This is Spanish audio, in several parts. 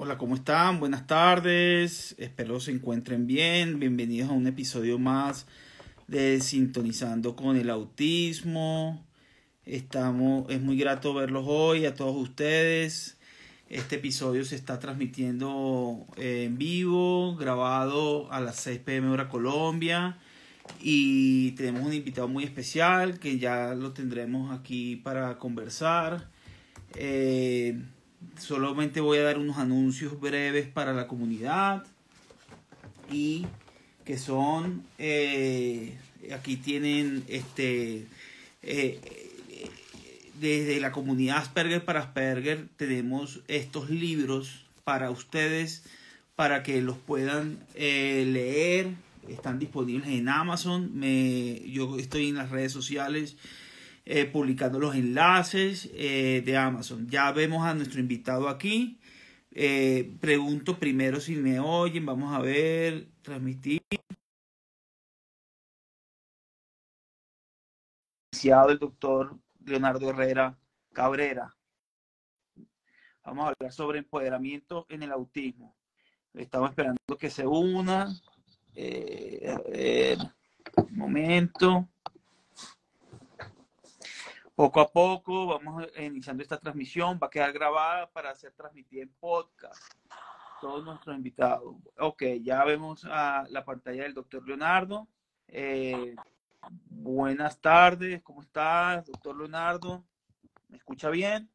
Hola, ¿cómo están? Buenas tardes. Espero se encuentren bien. Bienvenidos a un episodio más de Sintonizando con el Autismo. Es muy grato verlos hoy a todos ustedes. Este episodio se está transmitiendo en vivo, grabado a las 6 p.m. hora Colombia. Y tenemos un invitado muy especial que ya lo tendremos aquí para conversar. Solamente voy a dar unos anuncios breves para la comunidad y que son aquí tienen desde la comunidad Asperger para Asperger tenemos estos libros para ustedes para que los puedan leer. Están disponibles en Amazon. Yo estoy en las redes sociales publicando los enlaces de Amazon. Ya vemos a nuestro invitado aquí. Pregunto primero si me oyen. Vamos a ver, transmitir. El doctor Leonardo Herrera Cabrera. Vamos a hablar sobre empoderamiento en el autismo. Estamos esperando que se una. A ver, un momento. Poco a poco vamos iniciando esta transmisión. Va a quedar grabada para ser transmitida en podcast. Todos nuestros invitados. Ok, ya vemos a la pantalla del doctor Leonardo. Buenas tardes, ¿cómo estás, doctor Leonardo? ¿Me escucha bien?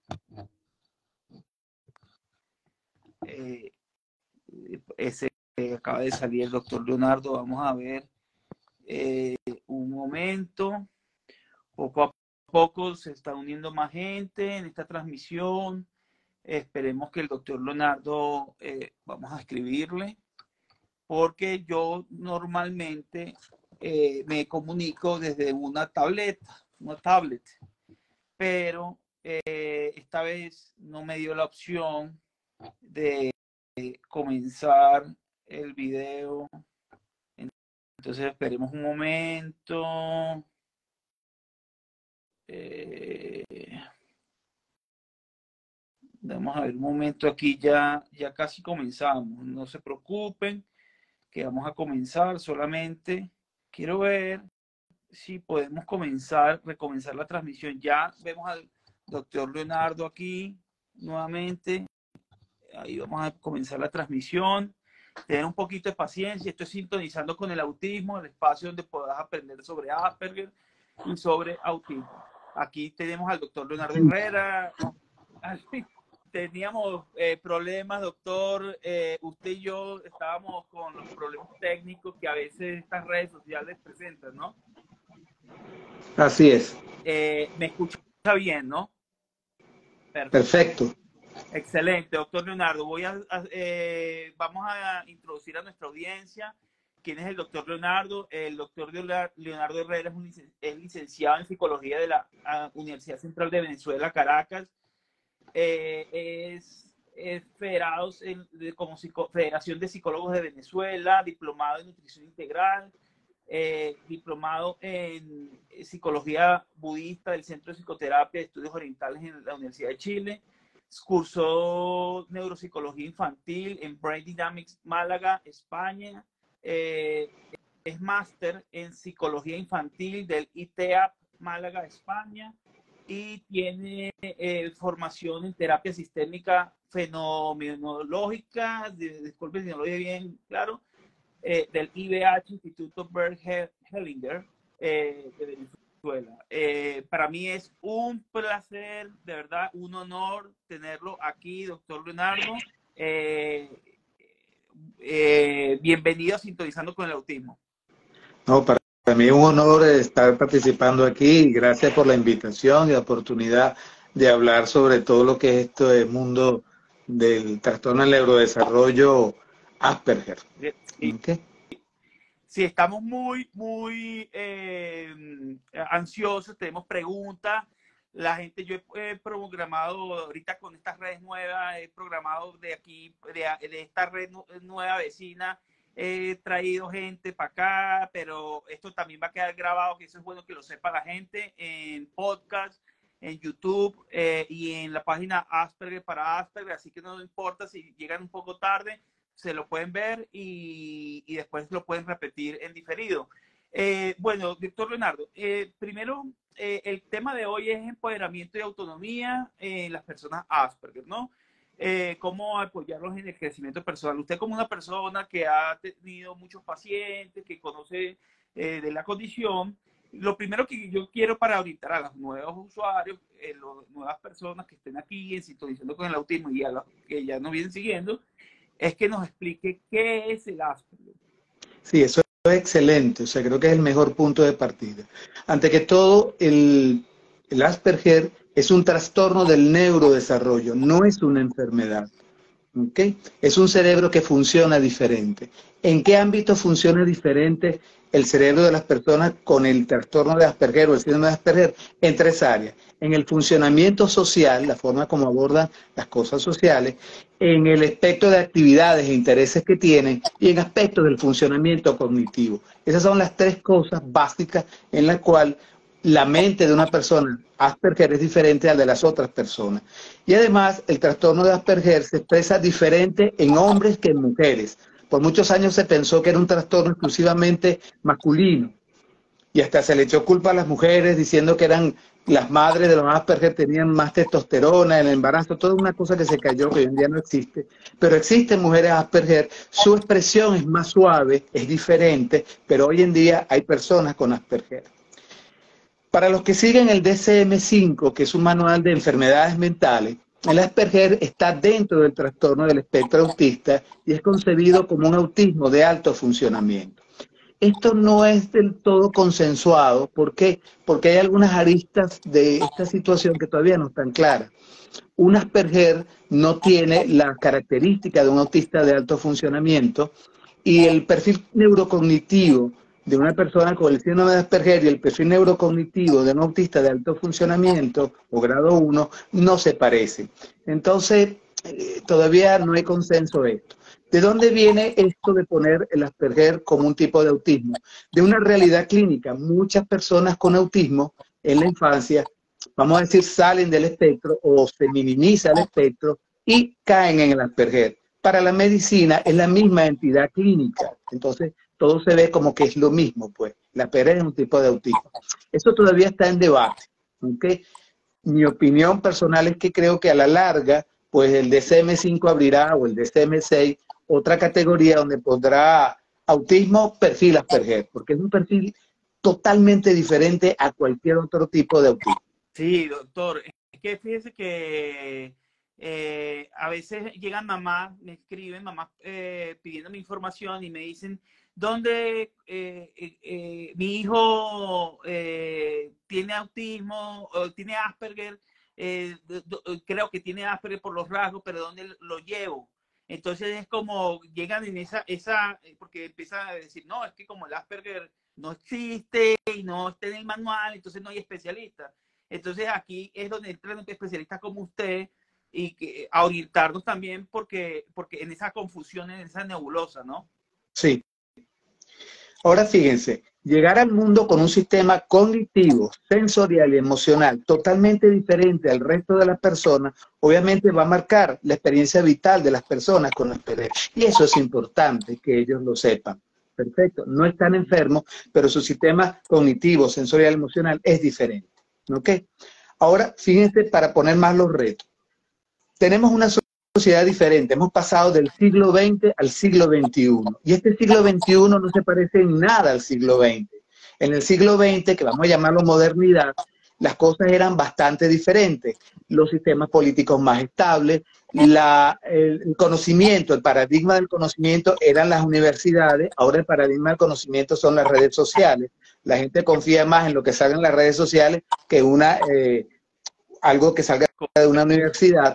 Ese acaba de salir el doctor Leonardo. Vamos a ver un momento. Poco a poco se está uniendo más gente en esta transmisión. Esperemos que el doctor Leonardo, vamos a escribirle, porque yo normalmente me comunico desde una tablet, pero esta vez no me dio la opción de comenzar el video. Entonces esperemos un momento. Vamos a ver un momento aquí, ya casi comenzamos. No se preocupen, que vamos a comenzar. Solamente quiero ver si podemos recomenzar la transmisión. Ya vemos al doctor Leonardo aquí nuevamente. Ahí vamos a comenzar la transmisión. Tener un poquito de paciencia. Estoy sintonizando con el autismo, el espacio donde podrás aprender sobre Asperger y sobre autismo. Aquí tenemos al doctor Leonardo Herrera. Teníamos problemas, doctor. Usted y yo estábamos con los problemas técnicos que a veces estas redes sociales presentan, ¿no? Así es. Me escucha bien, ¿no? Perfecto. Excelente, doctor Leonardo. Vamos a introducir a nuestra audiencia. ¿Quién es el doctor Leonardo? El doctor Leonardo Herrera es licenciado en psicología de la Universidad Central de Venezuela, Caracas. Es federado como Federación de Psicólogos de Venezuela, diplomado en nutrición integral, diplomado en psicología budista del Centro de Psicoterapia de Estudios Orientales en la Universidad de Chile. Cursó neuropsicología infantil en Brain Dynamics Málaga, España. Es máster en psicología infantil del ITEAP Málaga, España. Y tiene formación en terapia sistémica fenomenológica, disculpen si no lo dije bien, claro, del IBH, Instituto Bert Hellinger, de Venezuela. Para mí es un placer, de verdad, un honor tenerlo aquí, doctor Leonardo. Bienvenido a Sintonizando con el Autismo. No, para mí es un honor estar participando aquí y gracias por la invitación y la oportunidad de hablar sobre todo lo que es esto del mundo del trastorno del neurodesarrollo Asperger. Sí. ¿Okay? Sí, estamos muy ansiosos, tenemos preguntas. La gente, yo he programado ahorita con estas redes nuevas, he programado de aquí, de esta red nueva vecina, he traído gente para acá, pero esto también va a quedar grabado, que eso es bueno que lo sepa la gente en podcast. en YouTube y en la página Asperger para Asperger, así que no importa si llegan un poco tarde, se lo pueden ver y después lo pueden repetir en diferido. Bueno, doctor Leonardo, primero el tema de hoy es empoderamiento y autonomía en las personas Asperger, ¿no? Cómo apoyarlos en el crecimiento personal. Usted como una persona que ha tenido muchos pacientes, que conoce de la condición, lo primero que yo quiero para orientar a los nuevos usuarios, las nuevas personas que estén aquí en sintonizando con el autismo y a los que ya nos vienen siguiendo, es que nos explique qué es el Asperger. Sí, eso es excelente, o sea, creo que es el mejor punto de partida. Ante que todo, el Asperger es un trastorno del neurodesarrollo, no es una enfermedad. ¿Okay? Es un cerebro que funciona diferente. ¿En qué ámbito funciona diferente el cerebro de las personas con el trastorno de Asperger o el síndrome de Asperger? En tres áreas. En el funcionamiento social, la forma como abordan las cosas sociales, en el aspecto de actividades e intereses que tienen y en aspectos del funcionamiento cognitivo. Esas son las tres cosas básicas en las cuales la mente de una persona Asperger es diferente al de las otras personas. Y además, el trastorno de Asperger se expresa diferente en hombres que en mujeres. Por muchos años se pensó que era un trastorno exclusivamente masculino. Y hasta se le echó culpa a las mujeres diciendo que eran las madres de los Asperger, tenían más testosterona en el embarazo. Toda una cosa que se cayó, que hoy en día no existe. Pero existen mujeres Asperger. Su expresión es más suave, es diferente, pero hoy en día hay personas con Asperger. Para los que siguen el DSM-5, que es un manual de enfermedades mentales, el Asperger está dentro del trastorno del espectro autista y es concebido como un autismo de alto funcionamiento. Esto no es del todo consensuado. ¿Por qué? Porque hay algunas aristas de esta situación que todavía no están claras. Un Asperger no tiene las características de un autista de alto funcionamiento y el perfil neurocognitivo de una persona con el síndrome de Asperger y el perfil neurocognitivo de un autista de alto funcionamiento o grado 1 no se parecen. Entonces, todavía no hay consenso de esto. ¿De dónde viene esto de poner el Asperger como un tipo de autismo? De una realidad clínica. Muchas personas con autismo en la infancia, vamos a decir, salen del espectro o se minimiza el espectro y caen en el Asperger. Para la medicina es la misma entidad clínica. Entonces, todo se ve como que es lo mismo, pues. La Asperger es un tipo de autismo. Eso todavía está en debate, ¿okay? Mi opinión personal es que creo que a la larga, pues el DSM-5 abrirá, o el DSM-6, otra categoría donde pondrá autismo, perfil Asperger, porque es un perfil totalmente diferente a cualquier otro tipo de autismo. Sí, doctor. Es que fíjese que a veces llegan mamás, me escriben mamás pidiéndome información y me dicen, ¿dónde mi hijo tiene autismo o tiene Asperger? Creo que tiene Asperger por los rasgos, pero ¿dónde lo llevo? Entonces es como llegan en porque empiezan a decir, no, es que como el Asperger no existe y no está en el manual, entonces no hay especialistas. Entonces aquí es donde entran especialistas como usted y a orientarnos también porque en esa confusión, en esa nebulosa, ¿no? Sí. Ahora fíjense, llegar al mundo con un sistema cognitivo, sensorial y emocional totalmente diferente al resto de las personas, obviamente va a marcar la experiencia vital de las personas con Asperger. Y eso es importante que ellos lo sepan. Perfecto, no están enfermos, pero su sistema cognitivo, sensorial y emocional es diferente. ¿Ok? Ahora, fíjense, para poner más los retos. Tenemos una sociedad diferente. Hemos pasado del siglo XX al siglo XXI. Y este siglo XXI no se parece en nada al siglo XX. En el siglo XX, que vamos a llamarlo modernidad, las cosas eran bastante diferentes. Los sistemas políticos más estables, el conocimiento, el paradigma del conocimiento eran las universidades. Ahora el paradigma del conocimiento son las redes sociales. La gente confía más en lo que salga en las redes sociales que algo que salga de una universidad.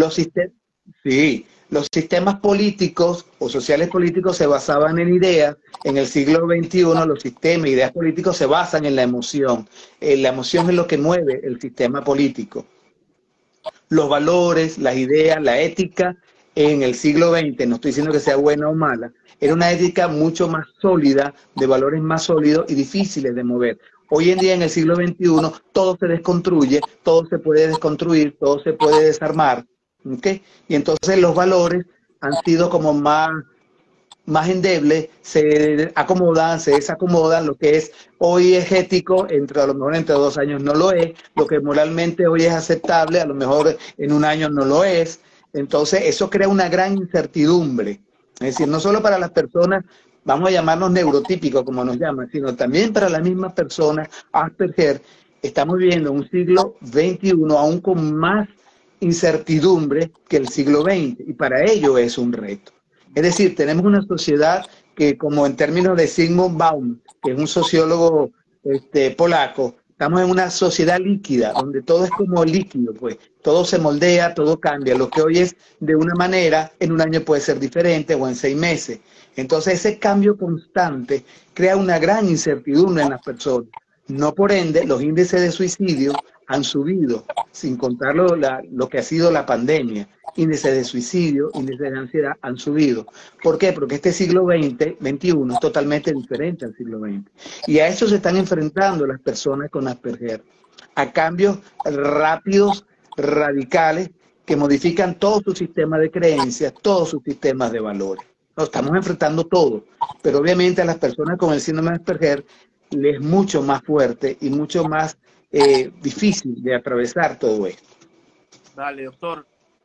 Los sistemas políticos o sociales políticos se basaban en ideas. En el siglo XXI los sistemas e ideas políticos se basan en la emoción. La emoción es lo que mueve el sistema político. Los valores, las ideas, la ética en el siglo XX, no estoy diciendo que sea buena o mala, era una ética mucho más sólida, de valores más sólidos y difíciles de mover. Hoy en día, en el siglo XXI, todo se desconstruye, todo se puede desconstruir, todo se puede desarmar, ¿ok? Y entonces los valores han sido como más endebles, se acomodan, se desacomodan, lo que es hoy es ético, a lo mejor entre 2 años no lo es, lo que moralmente hoy es aceptable, a lo mejor en un año no lo es. Entonces eso crea una gran incertidumbre, es decir, no solo para las personas, vamos a llamarnos neurotípicos como nos llaman, sino también para las mismas personas Asperger. Estamos viviendo un siglo XXI aún con más incertidumbre que el siglo XX, y para ello es un reto. Es decir, tenemos una sociedad que, como en términos de Zygmunt Baum, que es un sociólogo polaco, estamos en una sociedad líquida, donde todo es como líquido, pues todo se moldea, todo cambia. Lo que hoy es de una manera, en un año puede ser diferente o en 6 meses. Entonces ese cambio constante crea una gran incertidumbre en las personas. No por ende, los índices de suicidio han subido, sin contar lo que ha sido la pandemia. Índices de suicidio, índices de ansiedad han subido. ¿Por qué? Porque este siglo XXI es totalmente diferente al siglo XX. Y a eso se están enfrentando las personas con Asperger, a cambios rápidos, radicales, que modifican todo su sistema de creencias, todos sus sistemas de valores. Nos estamos enfrentando todo, pero obviamente a las personas con el síndrome de Asperger les es mucho más fuerte y mucho más difícil de atravesar todo esto. Dale, doctor.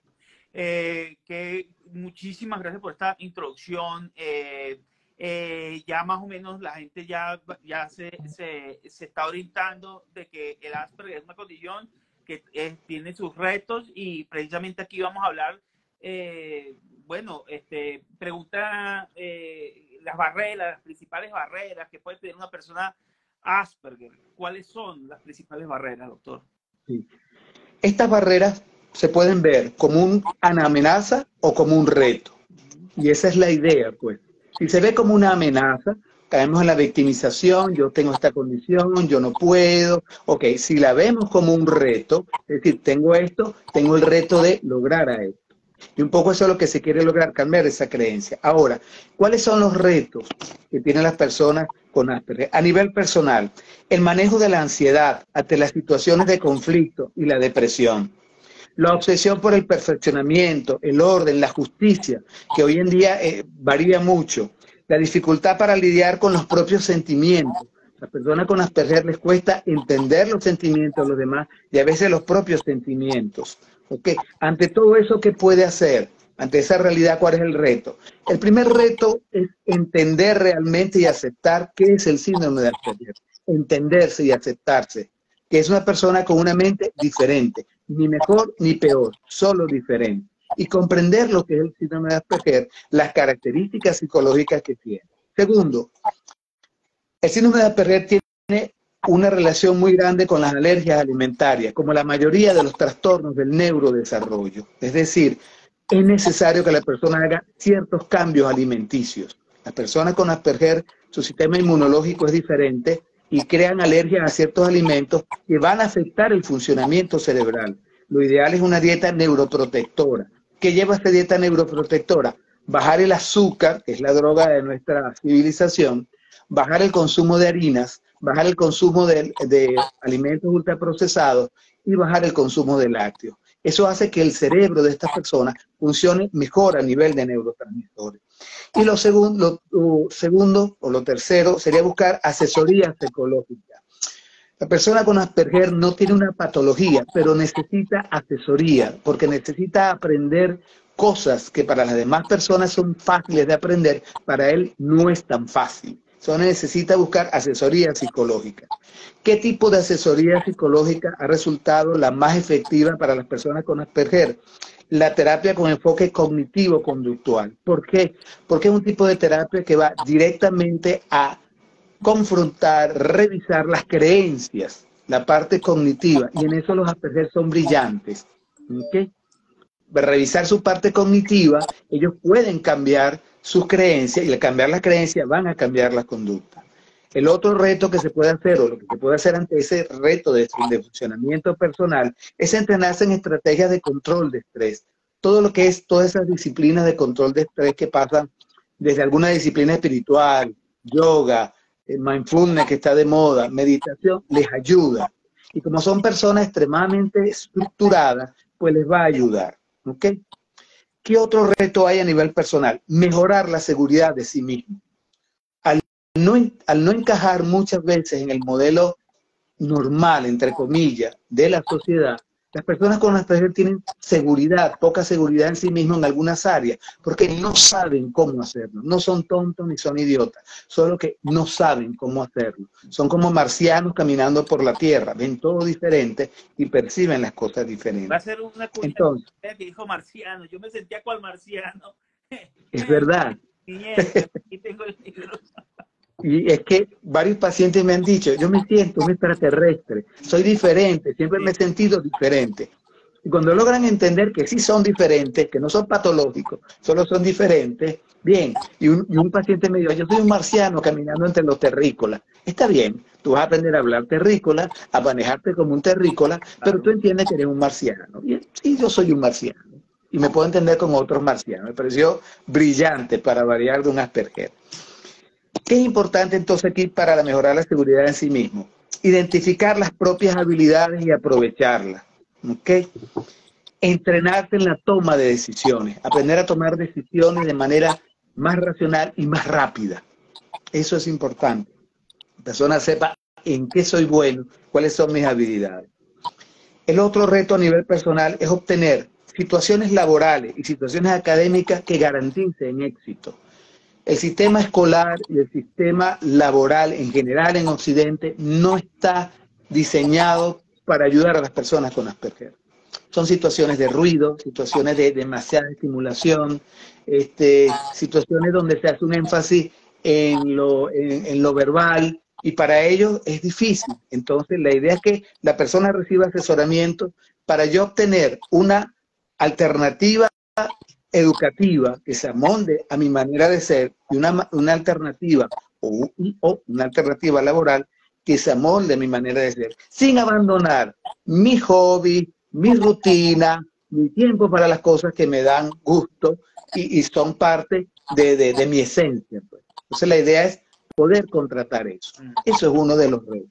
Muchísimas gracias por esta introducción. Ya más o menos la gente ya se está orientando de que el Asperger es una condición que tiene sus retos, y precisamente aquí vamos a hablar, pregunta las principales barreras que puede tener una persona Asperger. ¿Cuáles son las principales barreras, doctor? Sí. Estas barreras se pueden ver como una amenaza o como un reto. Y esa es la idea, pues. Si se ve como una amenaza, caemos en la victimización, yo tengo esta condición, yo no puedo. Ok, si la vemos como un reto, es decir, tengo esto, tengo el reto de lograr a esto. Y un poco eso es lo que se quiere lograr, cambiar esa creencia. Ahora, ¿cuáles son los retos que tienen las personas con Asperger? A nivel personal, el manejo de la ansiedad ante las situaciones de conflicto y la depresión. La obsesión por el perfeccionamiento, el orden, la justicia, que hoy en día varía mucho. La dificultad para lidiar con los propios sentimientos. A las personas con Asperger les cuesta entender los sentimientos de los demás y a veces los propios sentimientos. ¿Okay? Ante todo eso, ¿qué puede hacer? Ante esa realidad, ¿cuál es el reto? El primer reto es entender realmente y aceptar qué es el síndrome de Asperger. Entenderse y aceptarse, que es una persona con una mente diferente, ni mejor ni peor, solo diferente. Y comprender lo que es el síndrome de Asperger, las características psicológicas que tiene. Segundo, el síndrome de Asperger tiene una relación muy grande con las alergias alimentarias, como la mayoría de los trastornos del neurodesarrollo. Es decir, es necesario que la persona haga ciertos cambios alimenticios. Las personas con Asperger, su sistema inmunológico es diferente y crean alergias a ciertos alimentos que van a afectar el funcionamiento cerebral. Lo ideal es una dieta neuroprotectora. ¿Qué lleva esta dieta neuroprotectora? Bajar el azúcar, que es la droga de nuestra civilización, bajar el consumo de harinas, bajar el consumo de alimentos ultraprocesados y bajar el consumo de lácteos. Eso hace que el cerebro de estas personas funcione mejor a nivel de neurotransmisores. Y lo tercero sería buscar asesoría psicológica. La persona con Asperger no tiene una patología, pero necesita asesoría, porque necesita aprender cosas que para las demás personas son fáciles de aprender, para él no es tan fácil. Entonces necesita buscar asesoría psicológica. ¿Qué tipo de asesoría psicológica ha resultado la más efectiva para las personas con Asperger? La terapia con enfoque cognitivo-conductual. ¿Por qué? Porque es un tipo de terapia que va directamente a confrontar, revisar las creencias, la parte cognitiva, y en eso los Asperger son brillantes. ¿Okay? Revisar su parte cognitiva, ellos pueden cambiar sus creencias, y al cambiar las creencias van a cambiar la conducta. El otro reto que se puede hacer, o lo que se puede hacer ante ese reto de funcionamiento personal, es entrenarse en estrategias de control de estrés. Todo lo que es, todas esas disciplinas de control de estrés que pasan desde alguna disciplina espiritual, yoga, mindfulness que está de moda, meditación, les ayuda. Y como son personas extremadamente estructuradas, pues les va a ayudar. ¿Ok? ¿Qué otro reto hay a nivel personal? Mejorar la seguridad de sí mismo. Al no encajar muchas veces en el modelo normal, entre comillas, de la sociedad, las personas con Asperger tienen seguridad, poca seguridad en sí mismos en algunas áreas, porque no saben cómo hacerlo. No son tontos ni son idiotas, solo que no saben cómo hacerlo. Son como marcianos caminando por la Tierra, ven todo diferente y perciben las cosas Va a diferentes. ser una cuña Entonces, que dijo marciano. Yo me sentía cual marciano. es verdad. Aquí tengo el libro. Y es que varios pacientes me han dicho, yo me siento un extraterrestre, soy diferente, siempre me he sentido diferente. Y cuando logran entender que sí son diferentes, que no son patológicos, solo son diferentes, bien. Y un paciente me dijo, yo soy un marciano caminando entre los terrícolas. Está bien, tú vas a aprender a hablar terrícola, a manejarte como un terrícola, pero tú entiendes que eres un marciano. Y sí, yo soy un marciano. Y me puedo entender como otros marcianos. Me pareció brillante para variar de un Asperger. ¿Qué es importante entonces aquí para mejorar la seguridad en sí mismo? Identificar las propias habilidades y aprovecharlas. ¿Ok? Entrenarte en la toma de decisiones, aprender a tomar decisiones de manera más racional y más rápida. Eso es importante. La persona sepa en qué soy bueno, cuáles son mis habilidades. El otro reto a nivel personal es obtener situaciones laborales y situaciones académicas que garanticen éxito. El sistema escolar y el sistema laboral en general en Occidente no está diseñado para ayudar a las personas con Asperger. Son situaciones de ruido, situaciones de demasiada estimulación, situaciones donde se hace un énfasis en lo verbal y para ellos es difícil. Entonces la idea es que la persona reciba asesoramiento para yo obtener una alternativa educativa que se amolde a mi manera de ser y una alternativa o una alternativa laboral que se amolde a mi manera de ser, sin abandonar mi hobby, mi rutina, mi tiempo para las cosas que me dan gusto y son parte de mi esencia. Pues. Entonces la idea es poder contratar eso. Eso es uno de los retos.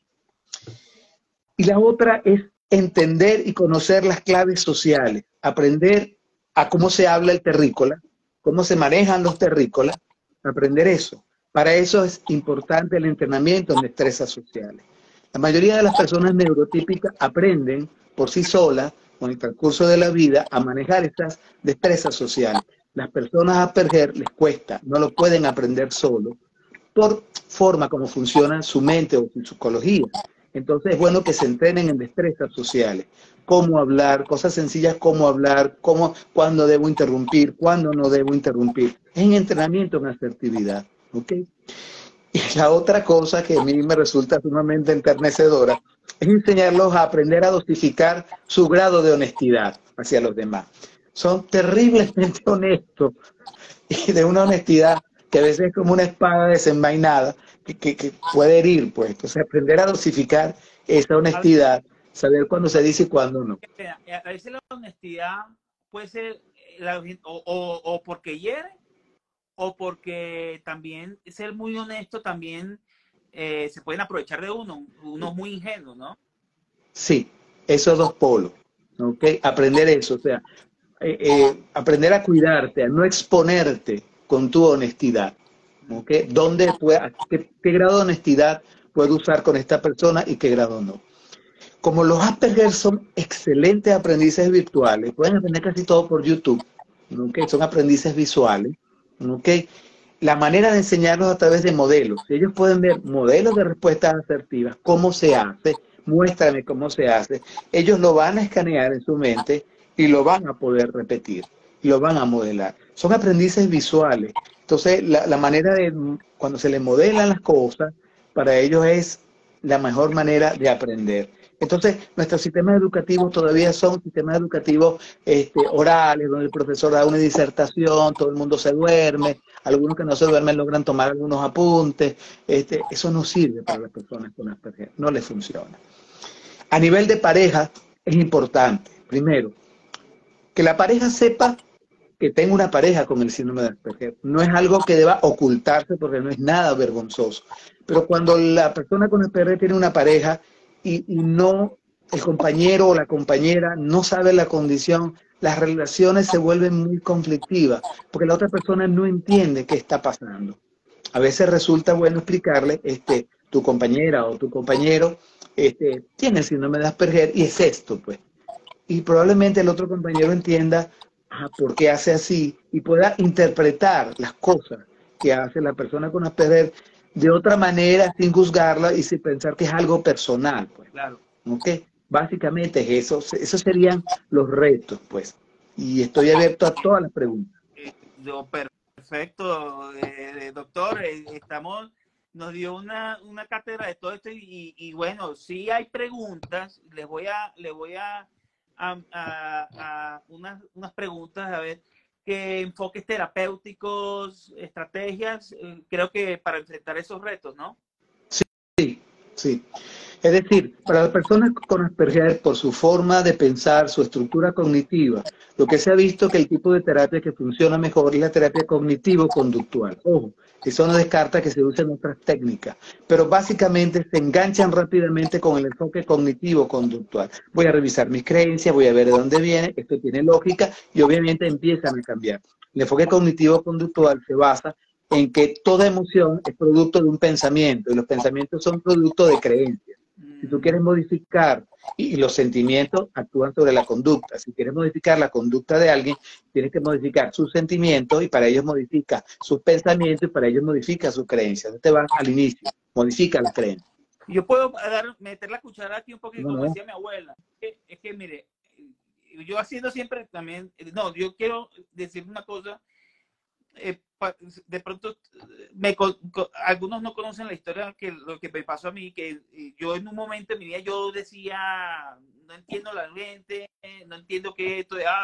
Y la otra es entender y conocer las claves sociales, aprender a cómo se habla el terrícola, cómo se manejan los terrícolas, aprender eso. Para eso es importante el entrenamiento en destrezas sociales. La mayoría de las personas neurotípicas aprenden por sí solas, con el transcurso de la vida, a manejar estas destrezas sociales. Las personas Asperger les cuesta, no lo pueden aprender solo, por forma como funciona su mente o su psicología. Entonces es bueno que se entrenen en destrezas sociales, cómo hablar, cosas sencillas como hablar, cuándo debo interrumpir, cuándo no debo interrumpir. Es un entrenamiento en asertividad. ¿Okay? Y la otra cosa que a mí me resulta sumamente enternecedora es enseñarlos a aprender a dosificar su grado de honestidad hacia los demás. Son terriblemente honestos y de una honestidad que a veces es como una espada desenvainada que puede herir, pues. Entonces, aprender a dosificar esa honestidad, saber cuándo se dice y cuándo no. A veces la honestidad puede ser o porque hiere o porque también ser muy honesto también se pueden aprovechar de uno es muy ingenuo, ¿no? Sí, esos dos polos, ¿ok? Aprender eso, o sea, aprender a cuidarte, a no exponerte con tu honestidad, ¿ok? ¿Qué grado de honestidad puedo usar con esta persona y qué grado no? Como los Asperger son excelentes aprendices virtuales, pueden aprender casi todo por YouTube, ¿ok? Son aprendices visuales, ¿ok? La manera de enseñarlos a través de modelos. Si ellos pueden ver modelos de respuestas asertivas, cómo se hace, muéstrame cómo se hace, ellos lo van a escanear en su mente y lo van a poder repetir, y lo van a modelar. Son aprendices visuales. Entonces, la manera de, cuando se les modelan las cosas, para ellos es la mejor manera de aprender. Entonces, nuestros sistemas educativos todavía son sistemas educativos orales, donde el profesor da una disertación, todo el mundo se duerme, algunos que no se duermen logran tomar algunos apuntes. Eso no sirve para las personas con Asperger, no les funciona. A nivel de pareja, es importante, primero, que la pareja sepa que tenga una pareja con el síndrome de Asperger. No es algo que deba ocultarse porque no es nada vergonzoso. Pero cuando la persona con Asperger tiene una pareja y no, el compañero o la compañera no sabe la condición, las relaciones se vuelven muy conflictivas porque la otra persona no entiende qué está pasando. A veces resulta bueno explicarle, tu compañera o tu compañero tiene el síndrome de Asperger y es esto, pues. Y probablemente el otro compañero entienda por qué hace así y pueda interpretar las cosas que hace la persona con Asperger de otra manera, sin juzgarla y sin pensar que es algo personal, pues. Claro. ¿Ok? Básicamente es eso. Esos serían los retos, pues. Y estoy abierto a todas las preguntas. Perfecto, doctor. Nos dio una cátedra de todo esto y bueno, sí hay preguntas. Les voy a unas preguntas, a ver, qué enfoques terapéuticos, estrategias, creo que para enfrentar esos retos, ¿no? Sí, sí. Es decir, para las personas con Asperger, por su forma de pensar, su estructura cognitiva, lo que se ha visto que el tipo de terapia que funciona mejor es la terapia cognitivo-conductual. Ojo, eso no descarta que se usen otras técnicas, pero básicamente se enganchan rápidamente con el enfoque cognitivo-conductual. Voy a revisar mis creencias, voy a ver de dónde viene, esto tiene lógica y obviamente empiezan a cambiar. El enfoque cognitivo-conductual se basa en que toda emoción es producto de un pensamiento y los pensamientos son producto de creencias. Si tú quieres modificar, y los sentimientos actúan sobre la conducta, si quieres modificar la conducta de alguien, tienes que modificar sus sentimientos y para ellos modifica sus pensamientos y para ellos modifica sus creencias. Te van al inicio, modifica las creencias. Yo puedo meter la cuchara aquí un poquito, como No. decía mi abuela. Es que, mire, yo haciendo siempre también, no, yo quiero decir una cosa. De pronto algunos no conocen la historia que lo que me pasó a mí, que yo en un momento de mi vida yo decía, no entiendo la gente, no entiendo qué es esto de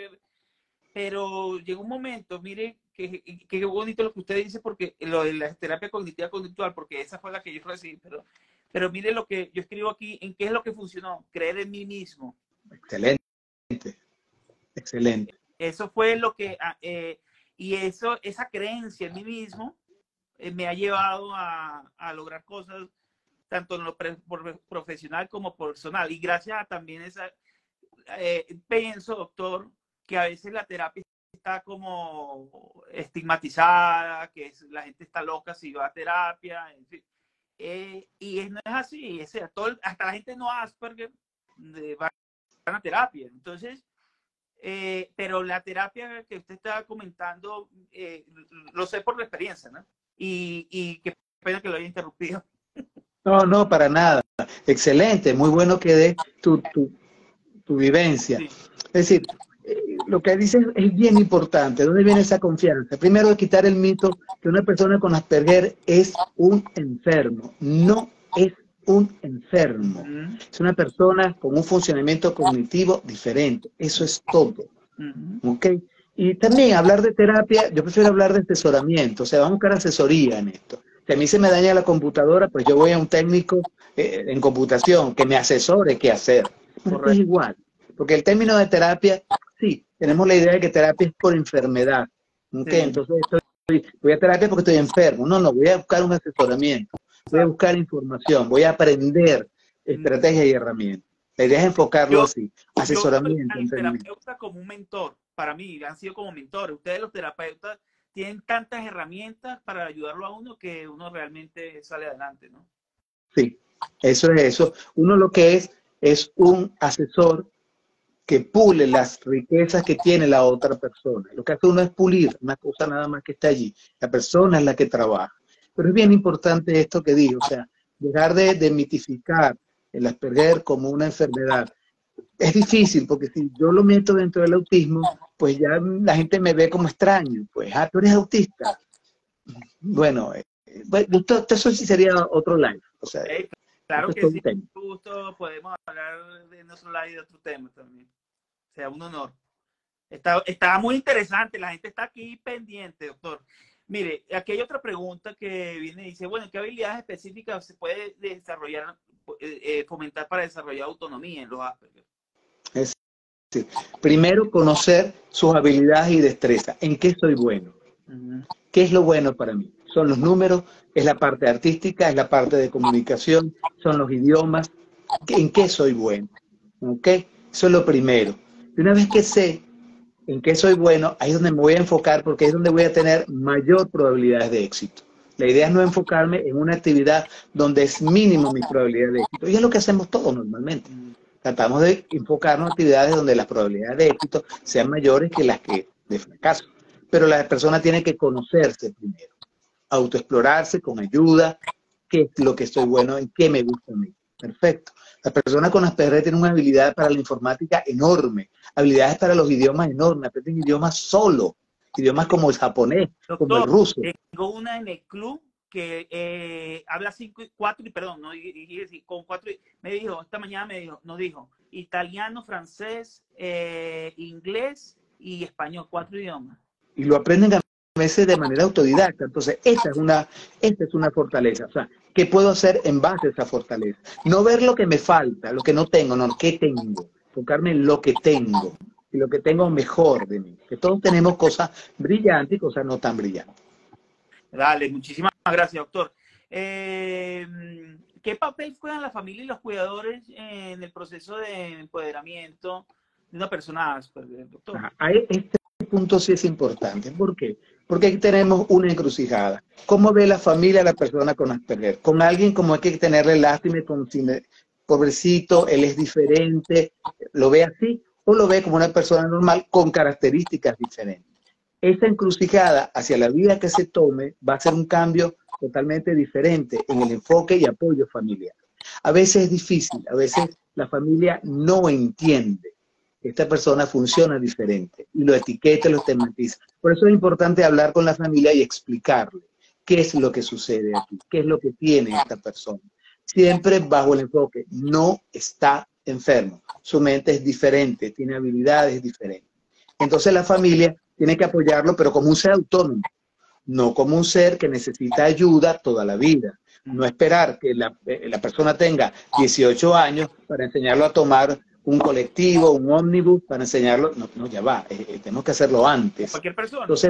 pero llegó un momento, mire, que bonito lo que usted dice, porque lo de la terapia cognitiva conductual, porque esa fue la que yo recibí, pero mire lo que yo escribo aquí, en qué es lo que funcionó, creer en mí mismo. Excelente, excelente. Eso fue lo que y esa creencia en mí mismo me ha llevado a lograr cosas tanto en lo profesional como personal. Y gracias a también pienso, doctor, que a veces la terapia está como estigmatizada, que la gente está loca si va a terapia, en fin. Y no es así, hasta la gente no Asperger va a terapia. Entonces, pero la terapia que usted estaba comentando, lo sé por la experiencia, ¿no? Y qué pena que lo haya interrumpido. No, para nada. Excelente, muy bueno que dé tu vivencia. Sí. Es decir, lo que dices es bien importante. ¿Dónde viene esa confianza? Primero, quitar el mito que una persona con Asperger es un enfermo. No es un enfermo. Es una persona con un funcionamiento cognitivo diferente. Eso es todo. ¿Ok? Y también hablar de terapia, yo prefiero hablar de asesoramiento. O sea, vamos a buscar asesoría en esto. Si a mí se me daña la computadora, pues yo voy a un técnico en computación que me asesore qué hacer. Esto es igual. Porque el término de terapia, sí, tenemos la idea de que terapia es por enfermedad. ¿Okay? Sí. Entonces voy a terapia porque estoy enfermo. No, voy a buscar un asesoramiento, voy a buscar información, voy a aprender estrategias y herramientas. La idea es enfocarlo así, asesoramiento. Yo al terapeuta como un mentor, para mí, han sido como mentores. Ustedes los terapeutas tienen tantas herramientas para ayudarlo a uno que uno realmente sale adelante, ¿no? Sí, eso es eso. Uno lo que es un asesor que pule las riquezas que tiene la otra persona. Lo que hace uno es pulir una cosa nada más que está allí. La persona es la que trabaja. Pero es bien importante esto que digo, o sea, dejar de mitificar el Asperger como una enfermedad. Es difícil porque si yo lo meto dentro del autismo, pues ya la gente me ve como extraño. Pues, tú eres autista. Bueno, eso sí sería otro live. O sea, claro que sí, justo podemos hablar de nuestro live y de otro tema también. O sea, un honor. Está muy interesante, la gente está aquí pendiente, doctor. Mire, aquí hay otra pregunta que viene y dice, bueno, ¿qué habilidades específicas se puede desarrollar, fomentar para desarrollar autonomía en los Asperger? Primero, conocer sus habilidades y destrezas. ¿En qué soy bueno? ¿Qué es lo bueno para mí? Son los números, es la parte artística, es la parte de comunicación, son los idiomas. ¿En qué soy bueno? ¿Ok? Eso es lo primero. Y una vez que sé en qué soy bueno, ahí es donde me voy a enfocar porque ahí es donde voy a tener mayor probabilidades de éxito. La idea es no enfocarme en una actividad donde es mínimo mi probabilidad de éxito. Y es lo que hacemos todos normalmente. Tratamos de enfocarnos en actividades donde las probabilidades de éxito sean mayores que las que de fracaso. Pero la persona tiene que conocerse primero, autoexplorarse con ayuda, qué es lo que estoy bueno, en qué me gusta a mí. Perfecto. La persona con Asperger tiene una habilidad para la informática enorme, habilidades para los idiomas enormes, aprenden idiomas solo, idiomas como el japonés, como el Doctor, ruso. tengo una en el club que habla 4 y perdón, no, con 4, me dijo, esta mañana nos dijo italiano, francés, inglés y español, 4 idiomas. Y lo aprenden a veces de manera autodidacta. Entonces, esta es una fortaleza. O sea, ¿qué puedo hacer en base a esa fortaleza? No ver lo que me falta, lo que no tengo, no, ¿qué tengo? Enfocarme en lo que tengo. Y lo que tengo mejor de mí. Que todos tenemos cosas brillantes y cosas no tan brillantes. Dale, muchísimas gracias, doctor. ¿Qué papel juegan la familia y los cuidadores en el proceso de empoderamiento de una persona Asperger, doctor? Este punto sí es importante. ¿Por qué? Porque aquí tenemos una encrucijada. ¿Cómo ve la familia a la persona con Asperger? Con alguien como hay que tenerle lástima, con pobrecito, él es diferente, ¿lo ve así? ¿O lo ve como una persona normal con características diferentes? Esa encrucijada hacia la vida que se tome va a ser un cambio totalmente diferente en el enfoque y apoyo familiar. A veces es difícil, a veces la familia no entiende que esta persona funciona diferente y lo etiqueta, lo estigmatiza. Por eso es importante hablar con la familia y explicarle qué es lo que sucede aquí, qué es lo que tiene esta persona. Siempre bajo el enfoque, no está enfermo, su mente es diferente, tiene habilidades diferentes. Entonces la familia tiene que apoyarlo, pero como un ser autónomo, no como un ser que necesita ayuda toda la vida. No esperar que la persona tenga 18 años para enseñarlo a tomar un colectivo, un ómnibus, para enseñarlo. No, no, ya va, tenemos que hacerlo antes. Cualquier persona. Entonces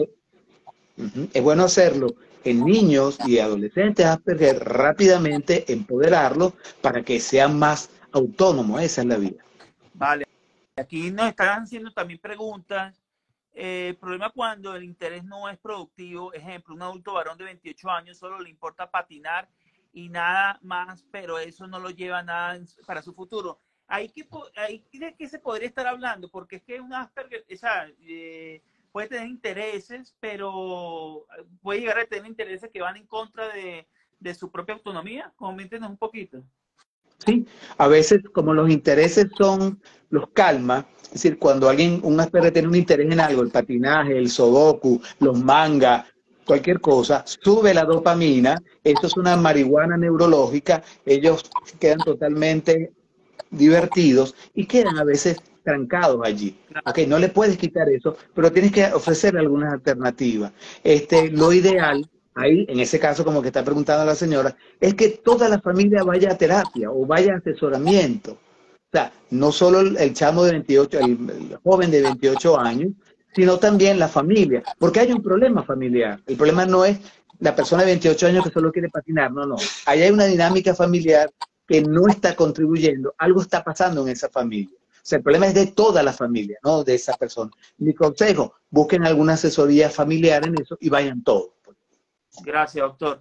es bueno hacerlo en niños y adolescentes Asperger rápidamente, empoderarlos para que sean más autónomos. Esa es la vida. Vale. Aquí nos están haciendo también preguntas. El problema cuando el interés no es productivo, ejemplo, un adulto varón de 28 años solo le importa patinar y nada más, pero eso no lo lleva a nada para su futuro. ¿De qué se podría estar hablando? Porque es que un Asperger, puede tener intereses, pero puede llegar a tener intereses que van en contra de su propia autonomía. Coméntenos un poquito. Sí, a veces como los intereses los calma, es decir, cuando un Asperger tiene un interés en algo, el patinaje, el sudoku, los mangas, cualquier cosa, sube la dopamina, esto es una marihuana neurológica, ellos quedan totalmente divertidos y quedan a veces trancados allí. Okay, no le puedes quitar eso, pero tienes que ofrecer algunas alternativas. Lo ideal, ahí, en ese caso, como que está preguntando la señora, es que toda la familia vaya a terapia o vaya a asesoramiento. O sea, no solo el chamo de 28, el joven de 28 años, sino también la familia, porque hay un problema familiar. El problema no es la persona de 28 años que solo quiere patinar, no, no. Ahí hay una dinámica familiar que no está contribuyendo, algo está pasando en esa familia. O sea, el problema es de toda la familia, no de esa persona. Mi consejo, busquen alguna asesoría familiar en eso y vayan todos. Gracias, doctor.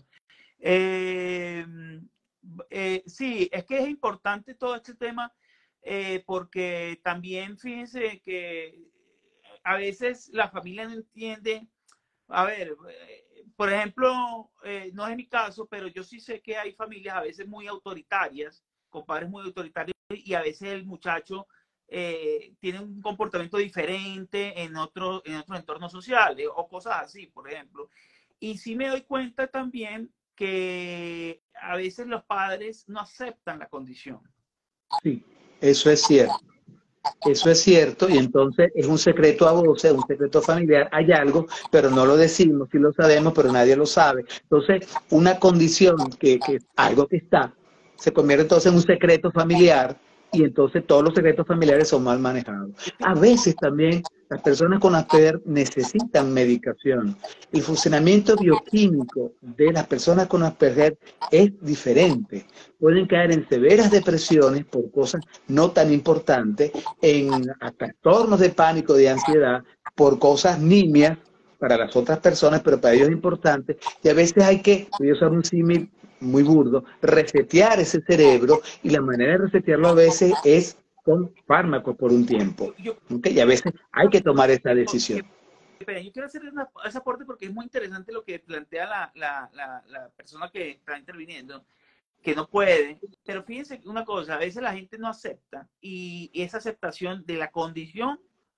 Sí, es que es importante todo este tema porque también fíjense que a veces la familia no entiende. A ver, por ejemplo, no es mi caso, pero yo sí sé que hay familias a veces muy autoritarias, con padres muy autoritarios, y a veces el muchacho tiene un comportamiento diferente en otro entorno social o cosas así, por ejemplo. Y sí me doy cuenta también que a veces los padres no aceptan la condición. Sí, eso es cierto. Eso es cierto, y entonces es un secreto a voces, un secreto familiar, hay algo, pero no lo decimos, sí lo sabemos, pero nadie lo sabe. Entonces, una condición algo que está, se convierte entonces en un secreto familiar, y entonces todos los secretos familiares son mal manejados. A veces también las personas con Asperger necesitan medicación. El funcionamiento bioquímico de las personas con Asperger es diferente. Pueden caer en severas depresiones por cosas no tan importantes, en trastornos de pánico, de ansiedad, por cosas nimias para las otras personas, pero para ellos es importante. Y a veces hay que, voy a usar un símil muy burdo, resetear ese cerebro, y la manera de resetearlo a veces es con fármacos por un tiempo. ¿Okay? Y a veces hay que tomar esa decisión. Yo quiero hacer ese aporte porque es muy interesante lo que plantea la persona que está interviniendo, que no puede. Pero fíjense una cosa, a veces la gente no acepta, y esa aceptación de la condición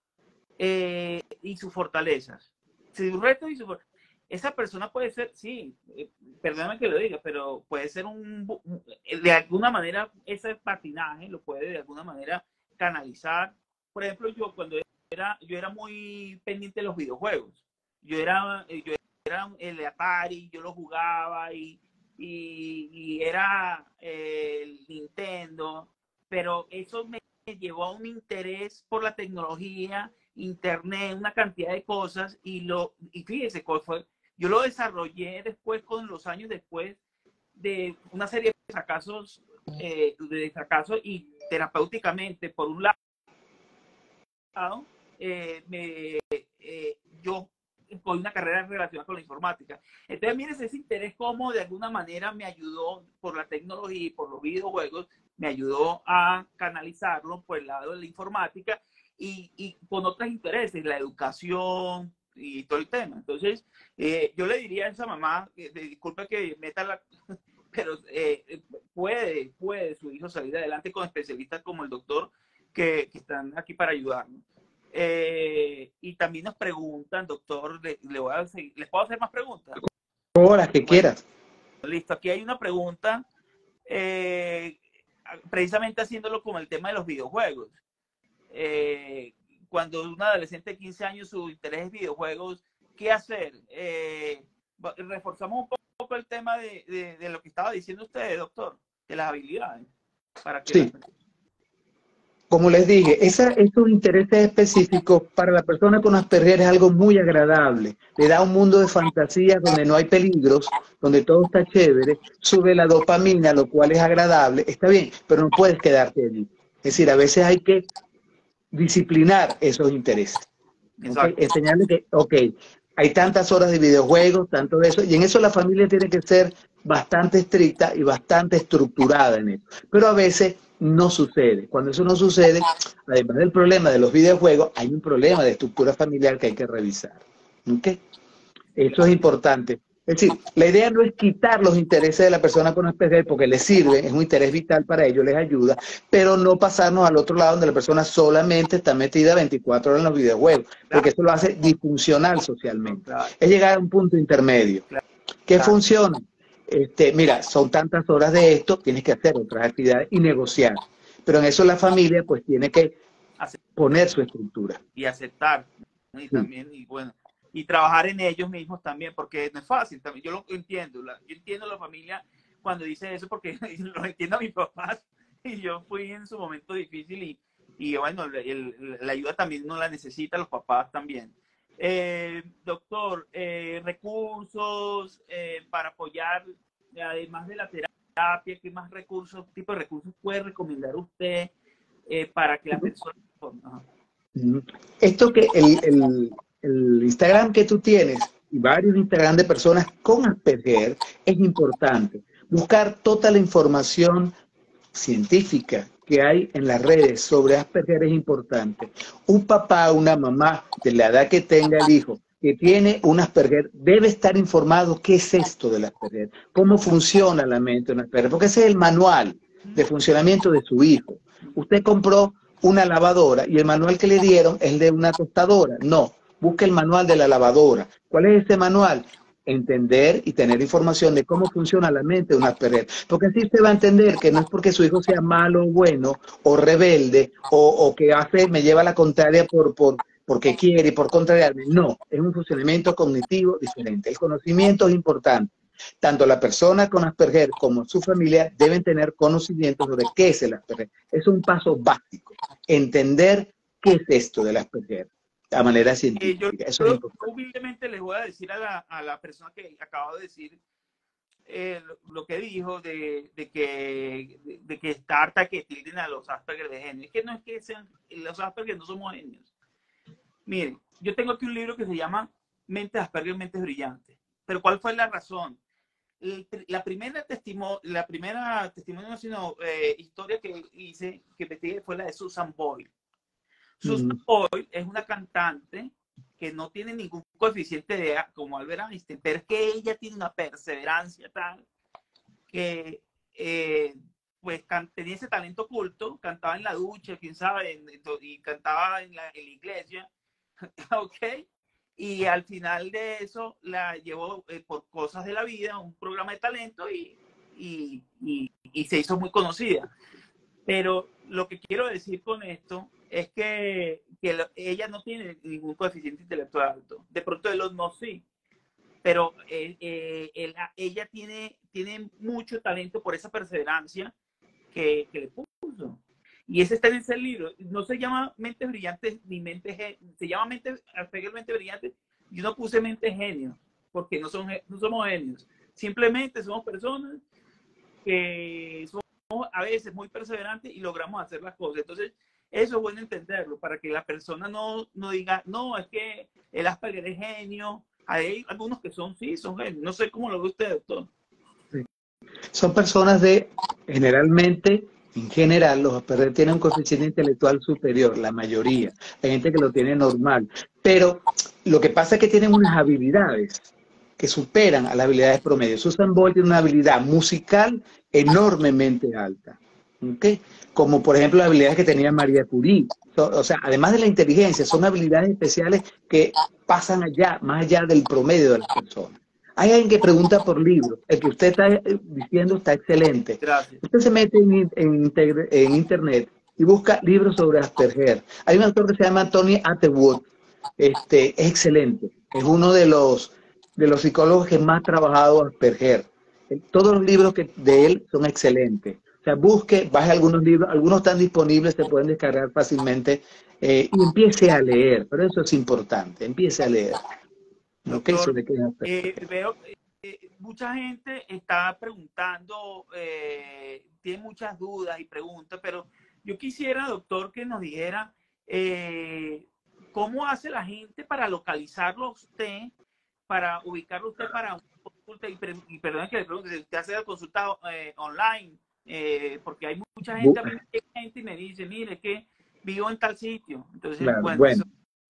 y sus fortalezas. Sus retos y sus fortalezas. Esa persona puede ser, sí, perdóname que lo diga, pero puede ser de alguna manera, ese patinaje lo puede de alguna manera canalizar. Por ejemplo, yo era muy pendiente de los videojuegos. Yo era el Atari, yo lo jugaba y era el Nintendo, pero eso me llevó a un interés por la tecnología, internet, una cantidad de cosas, y fíjese cuál fue. Yo lo desarrollé después, con los años después de una serie de fracasos, y terapéuticamente, por un lado, yo cogí una carrera relacionada con la informática. Entonces, miren, ese interés como de alguna manera me ayudó por la tecnología y por los videojuegos, me ayudó a canalizarlo por el lado de la informática y con otros intereses, la educación y todo el tema. Entonces, yo le diría a esa mamá, disculpe que meta la... pero puede su hijo salir adelante con especialistas como el doctor que están aquí para ayudarnos. Y también nos preguntan, doctor, ¿les puedo hacer más preguntas? O las que quieras. Listo, aquí hay una pregunta, precisamente haciéndolo con el tema de los videojuegos. Cuando un adolescente de 15 años su interés es videojuegos, ¿qué hacer? Reforzamos un poco el tema de lo que estaba diciendo usted, doctor, de las habilidades. Para que sí. Como les dije, estos intereses específicos para la persona con Asperger es algo muy agradable. Le da un mundo de fantasía donde no hay peligros, donde todo está chévere, sube la dopamina, lo cual es agradable. Está bien, pero no puedes quedarte allí. Es decir, a veces hay que disciplinar esos intereses. ¿Okay? Enseñarle que, ok, hay tantas horas de videojuegos, tanto de eso, y en eso la familia tiene que ser bastante estricta y bastante estructurada en eso. Pero a veces no sucede. Cuando eso no sucede, además del problema de los videojuegos, hay un problema de estructura familiar que hay que revisar. ¿Okay? Eso es importante. Es decir, la idea no es quitar los intereses de la persona con Asperger porque les sirve, es un interés vital para ellos, les ayuda, pero no pasarnos al otro lado donde la persona solamente está metida 24 horas en los videojuegos, porque eso lo hace disfuncional socialmente. Es llegar a un punto intermedio. ¿Qué funciona? Mira, son tantas horas de esto, tienes que hacer otras actividades y negociar. Pero en eso la familia pues tiene que poner su estructura. Y aceptar. Y también, y bueno, y trabajar en ellos mismos también, porque no es fácil. También, yo lo entiendo. Yo entiendo a la familia cuando dice eso, porque lo entiendo a mis papás. Y yo fui en su momento difícil y bueno, la ayuda también no la necesitan los papás también. Doctor, recursos para apoyar, además de la terapia, ¿qué más recursos, tipo de recursos puede recomendar usted para que la persona... Esto que el Instagram que tú tienes y varios Instagram de personas con Asperger es importante. Buscar toda la información científica que hay en las redes sobre Asperger es importante. Un papá, una mamá de la edad que tenga el hijo que tiene un Asperger debe estar informado qué es esto del Asperger, cómo funciona la mente de un Asperger, porque ese es el manual de funcionamiento de su hijo. Usted compró una lavadora y el manual que le dieron es el de una tostadora. No, busque el manual de la lavadora. ¿Cuál es ese manual? Entender y tener información de cómo funciona la mente de un Asperger. Porque así se va a entender que no es porque su hijo sea malo o bueno, o rebelde, o que me lleva a la contraria porque quiere y por contrariarme. No, es un funcionamiento cognitivo diferente. El conocimiento es importante. Tanto la persona con Asperger como su familia deben tener conocimiento sobre qué es el Asperger. Es un paso básico, entender qué es esto del Asperger de manera científica. Eso es yo importante. humildemente les voy a decir a la persona que acabo de decir lo que dijo de que está harta que tilden a los Asperger de genio. Es que no es que sean, los Asperger no somos genios. Miren, yo tengo aquí un libro que se llama Mentes Asperger, Mentes Brillantes. Pero ¿cuál fue la razón? La primera testimonio, sino historia que hice, que investigué, fue la de Susan Boyle. Susan Boyle es una cantante que no tiene ningún coeficiente de como Albert Einstein, pero es que ella tiene una perseverancia tal que pues tenía ese talento oculto, cantaba en la ducha, quién sabe, y cantaba en la iglesia, ¿ok? Y al final de eso la llevó por cosas de la vida, un programa de talento y se hizo muy conocida. Pero lo que quiero decir con esto es que ella no tiene ningún coeficiente intelectual alto. De pronto Elon Musk sí, pero ella tiene mucho talento por esa perseverancia que le puso. Y ese está en ese libro. No se llama Mentes Brillantes ni Mentes, se llama Mentes Brillantes. Yo no puse Mentes Genios, porque no somos genios. Simplemente somos personas que somos a veces muy perseverantes y logramos hacer las cosas. Entonces, eso es bueno entenderlo, para que la persona no diga, no, es que el Asperger es genio. Hay algunos que son genios. No sé cómo lo ve usted, doctor. Sí. Son personas generalmente, en general, los Asperger tienen un coeficiente intelectual superior, la mayoría. Hay gente que lo tiene normal. Pero lo que pasa es que tienen unas habilidades que superan a las habilidades promedio. Susan Boyle tiene una habilidad musical enormemente alta, ¿okay? Como por ejemplo las habilidades que tenía María Curie. O sea, además de la inteligencia, son habilidades especiales que pasan más allá del promedio de las personas. Hay alguien que pregunta por libros. El que usted está diciendo está excelente. Gracias. Usted se mete en internet y busca libros sobre Asperger. Hay un autor que se llama Tony Attwood. Es excelente. Es uno de los psicólogos que más ha trabajado Asperger. Todos los libros de él son excelentes. O sea, baje algunos libros, algunos están disponibles, se pueden descargar fácilmente y empiece a leer. Pero eso es importante, empiece a leer. Doctor, veo mucha gente está preguntando, tiene muchas dudas y preguntas, pero yo quisiera, doctor, que nos dijera cómo hace la gente para localizarlo a usted, para ubicarlo a usted para una consulta, y perdón que le pregunte, si usted hace la consulta online, porque hay mucha gente, a mí y me dice, mire, que vivo en tal sitio. Entonces, claro, bueno. Eso...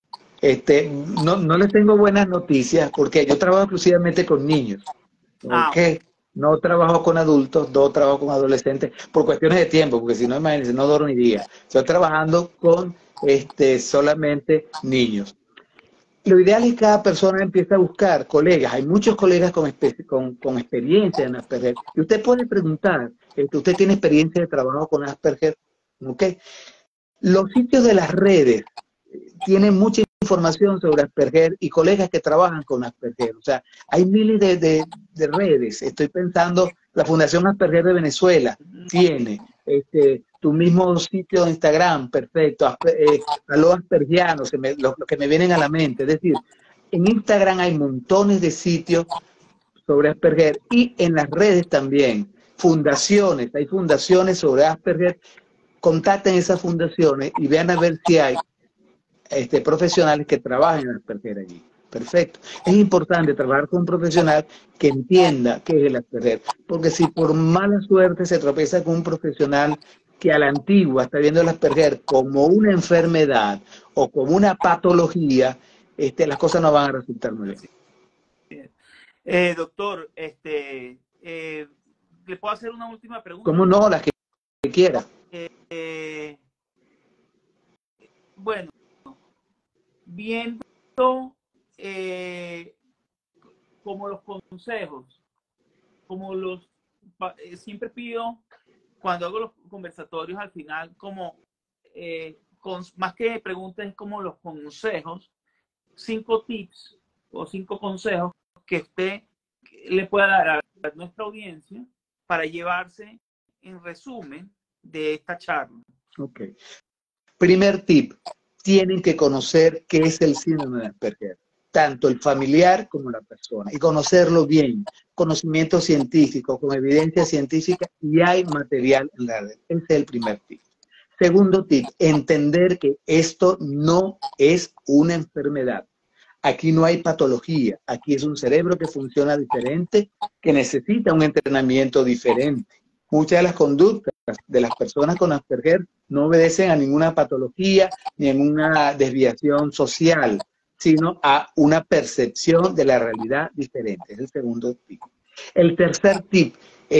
no les tengo buenas noticias porque yo trabajo exclusivamente con niños. Okay. No trabajo con adultos, no trabajo con adolescentes por cuestiones de tiempo, porque si no, imagínense, no dormiría. Estoy trabajando con solamente niños. Lo ideal es que cada persona empiece a buscar colegas. Hay muchos colegas con experiencia en Asperger. Y usted puede preguntar, ¿usted tiene experiencia de trabajo con Asperger? ¿Okay? Los sitios de las redes tienen mucha información sobre Asperger y colegas que trabajan con Asperger. O sea, hay miles de redes. Estoy pensando, la Fundación Asperger de Venezuela tiene tu mismo sitio de Instagram, perfecto. Aló Aspergianos, lo que me vienen a la mente. Es decir, en Instagram hay montones de sitios sobre Asperger y en las redes también. Fundaciones, hay fundaciones sobre Asperger. Contacten esas fundaciones y vean a ver si hay profesionales que trabajen en Asperger allí. Perfecto. Es importante trabajar con un profesional que entienda qué es el Asperger, porque si por mala suerte se tropieza con un profesional que a la antigua está viendo el Asperger como una enfermedad o como una patología, las cosas no van a resultar muy bien. Doctor, ¿le puedo hacer una última pregunta? ¿Cómo no? Las que quiera. Bueno, viendo como los consejos, siempre pido cuando hago los conversatorios al final, como más que preguntas, es como los consejos, 5 tips o 5 consejos que usted le pueda dar a nuestra audiencia para llevarse en resumen de esta charla? Ok. Primer tip, tienen que conocer qué es el síndrome de Asperger, tanto el familiar como la persona, y conocerlo bien, conocimiento científico, con evidencia científica, y hay material en la red. Ese es el primer tip. Segundo tip, entender que esto no es una enfermedad. Aquí no hay patología, aquí es un cerebro que funciona diferente, que necesita un entrenamiento diferente. Muchas de las conductas de las personas con Asperger no obedecen a ninguna patología ni a ninguna desviación social, sino a una percepción de la realidad diferente. Es el segundo tip. El tercer tip,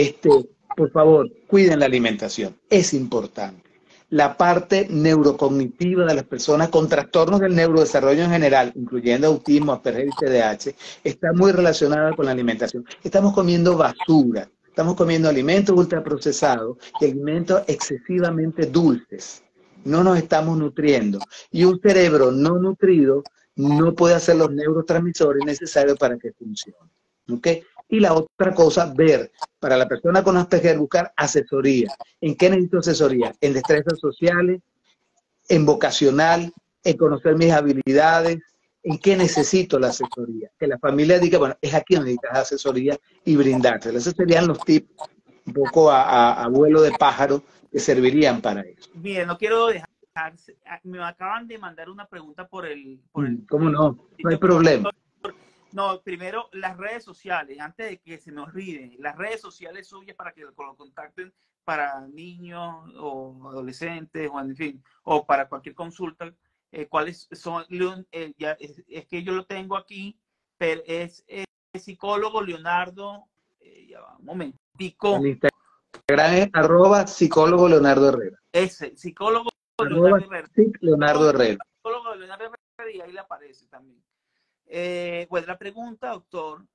por favor, cuiden la alimentación. Es importante. La parte neurocognitiva de las personas con trastornos del neurodesarrollo en general, incluyendo autismo, Asperger y TDAH, está muy relacionada con la alimentación. Estamos comiendo basura, estamos comiendo alimentos ultraprocesados y alimentos excesivamente dulces. No nos estamos nutriendo. Y un cerebro no nutrido no puede hacer los neurotransmisores necesarios para que funcione. ¿Ok? Y la otra cosa, ver, para la persona con Asperger, buscar asesoría. ¿En qué necesito asesoría? En destrezas sociales, en vocacional, en conocer mis habilidades, en qué necesito la asesoría. Que la familia diga, bueno, es aquí donde necesitas asesoría y brindársela. Esos serían los tips un poco a vuelo de pájaro que servirían para eso. Bien, no quiero dejar, me acaban de mandar una pregunta ¿Cómo no? No hay sitio, pero problema. no, primero las redes sociales, antes de que se me olvide, las redes sociales suyas para que lo contacten para niños o adolescentes o en fin, o para cualquier consulta, cuáles son, es que yo lo tengo aquí, pero es psicólogo Leonardo, ya va, un momentico, El Instagram es @psicólogo Leonardo Herrera. ese, psicólogo Leonardo Herrera. Leonardo Herrera. Psicólogo Leonardo Herrera y ahí le aparece también. Pues la pregunta, doctor,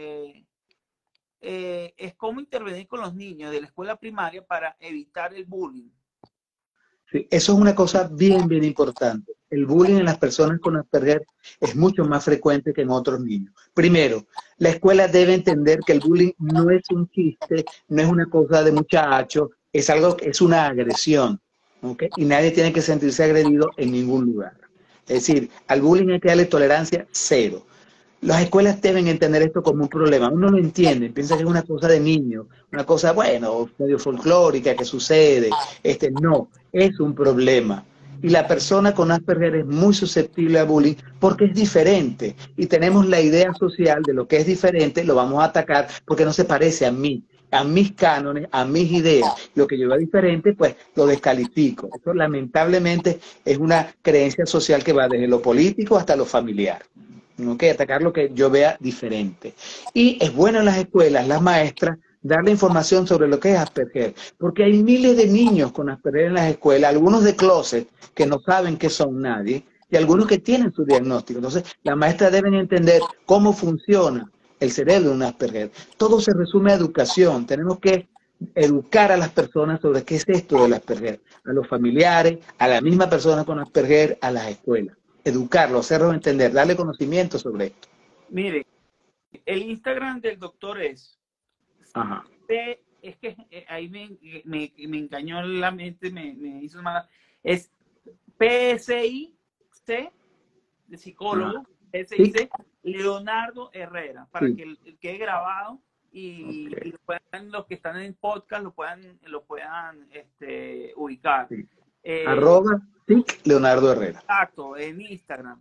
es cómo intervenir con los niños de la escuela primaria para evitar el bullying. Sí, eso es una cosa bien, bien importante. El bullying en las personas con Asperger es mucho más frecuente que en otros niños. Primero, la escuela debe entender que el bullying no es un chiste, no es una cosa de muchacho, es algo, es una agresión, ¿ok? Y nadie tiene que sentirse agredido en ningún lugar. Es decir, al bullying hay que darle tolerancia cero. Las escuelas deben entender esto como un problema. Uno lo entiende, piensa que es una cosa de niño, una cosa, bueno, medio folclórica que sucede. No, es un problema. Y la persona con Asperger es muy susceptible a bullying porque es diferente. Y tenemos la idea social de lo que es diferente, lo vamos a atacar porque no se parece a mí, a mis cánones, a mis ideas. Lo que yo veo diferente, pues lo descalifico. Eso lamentablemente es una creencia social que va desde lo político hasta lo familiar. No que atacar lo que yo vea diferente. Y es bueno en las escuelas, las maestras, darle información sobre lo que es Asperger, porque hay miles de niños con Asperger en las escuelas, algunos de closet que no saben que son nadie, y algunos que tienen su diagnóstico. Entonces, las maestras deben entender cómo funciona el cerebro de un Asperger. Todo se resume a educación. Tenemos que educar a las personas sobre qué es esto del Asperger, a los familiares, a la misma persona con Asperger, a las escuelas. Educarlo, hacerlo entender, darle conocimiento sobre esto. Mire, el Instagram del doctor es, Ajá. es que ahí me engañó la mente, me hizo mal, es PSIC de psicólogo, PSIC Leonardo Herrera, para que el quede grabado y los que están en podcast lo puedan ubicar. Sí. @SIC Leonardo Herrera. Exacto, en Instagram.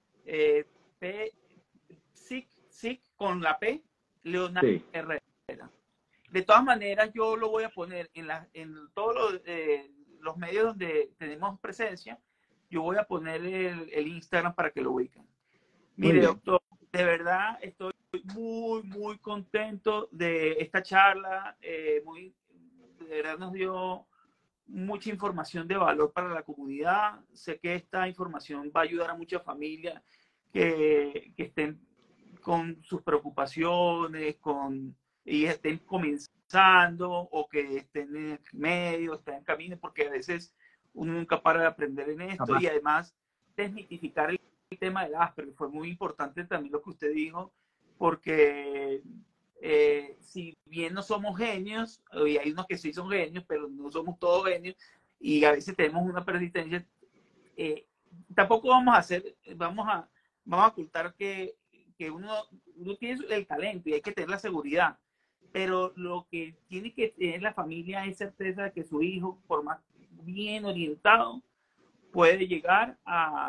SIC con la P, Leonardo Herrera. De todas maneras, yo lo voy a poner en todos los medios donde tenemos presencia. Yo voy a poner el Instagram para que lo ubiquen. Mire, doctor, de verdad estoy muy, muy contento de esta charla. De verdad nos dio mucha información de valor para la comunidad. Sé que esta información va a ayudar a muchas familias que estén con sus preocupaciones, y estén comenzando o que estén en el medio, estén en camino, porque a veces uno nunca para de aprender en esto. Y además desmitificar el tema del Asperger. Fue muy importante también lo que usted dijo, porque si bien no somos genios, y hay unos que sí son genios, pero no somos todos genios, y a veces tenemos una persistencia, tampoco vamos a ocultar que uno tiene el talento y hay que tener la seguridad, pero lo que tiene que tener la familia es certeza de que su hijo, por más bien orientado, puede llegar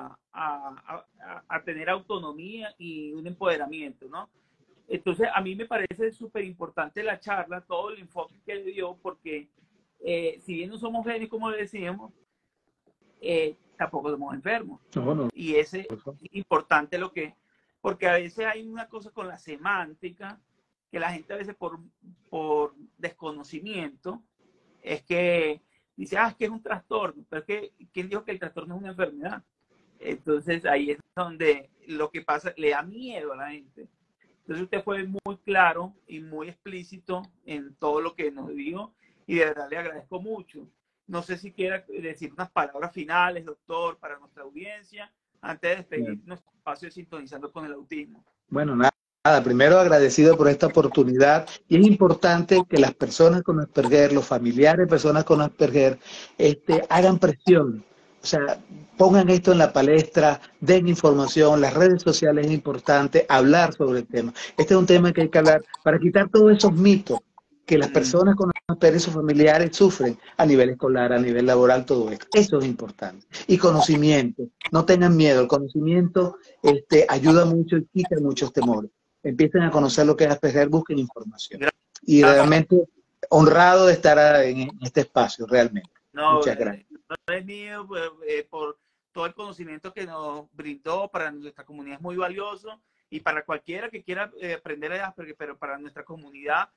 a tener autonomía y un empoderamiento, ¿no? Entonces, a mí me parece súper importante la charla, todo el enfoque que le dio, porque si bien no somos genios, como le decíamos, tampoco somos enfermos. No, no. Y ese es importante porque a veces hay una cosa con la semántica, que la gente a veces por desconocimiento, es que dice, es que es un trastorno, pero es que, ¿quién dijo que el trastorno es una enfermedad? Entonces ahí es donde lo que pasa, le da miedo a la gente. Entonces usted fue muy claro y muy explícito en todo lo que nos dijo y de verdad le agradezco mucho. No sé si quiera decir unas palabras finales, doctor, para nuestra audiencia, antes de despedir nuestro espacio de Sintonizando con el Autismo. Bueno, nada, primero agradecido por esta oportunidad y es importante que las personas con Asperger, los familiares de personas con Asperger, hagan presión. O sea, pongan esto en la palestra, den información, las redes sociales es importante, hablar sobre el tema. Este es un tema que hay que hablar para quitar todos esos mitos que las personas con Asperger y sus familiares sufren a nivel escolar, a nivel laboral, todo esto. Eso es importante. Y conocimiento. No tengan miedo. El conocimiento ayuda mucho y quita muchos temores. Empiecen a conocer lo que es Asperger, busquen información. Y realmente honrado de estar en este espacio, realmente. No, muchas gracias. No es mío por todo el conocimiento que nos brindó para nuestra comunidad es muy valioso y para cualquiera que quiera aprender de Asperger, pero para nuestra comunidad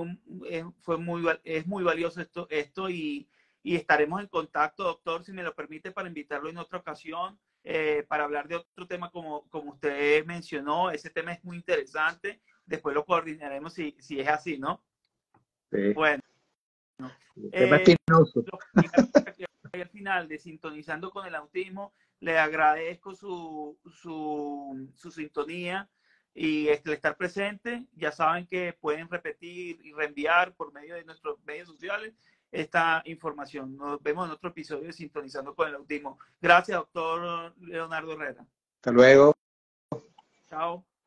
es muy valioso esto y estaremos en contacto, doctor, si me lo permite, para invitarlo en otra ocasión para hablar de otro tema como usted mencionó. Ese tema es muy interesante. Después lo coordinaremos si es así, ¿no? Sí. Bueno. Al final de Sintonizando con el Autismo, le agradezco su sintonía y el estar presente. Ya saben que pueden repetir y reenviar por medio de nuestros medios sociales esta información. Nos vemos en otro episodio de Sintonizando con el Autismo. Gracias, doctor Leonardo Herrera. Hasta luego. Chao.